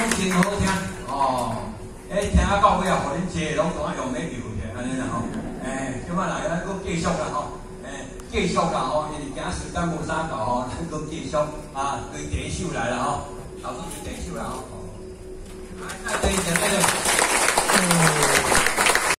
真好听哦。听啊到尾啊，互恁坐拢总用要游去，安尼啦吼。即摆来咱搁继续啦吼。继续啦吼，因为今时间无啥到吼，咱搁继续啊，对第一首来啦吼。老师是第一首啦吼。再对一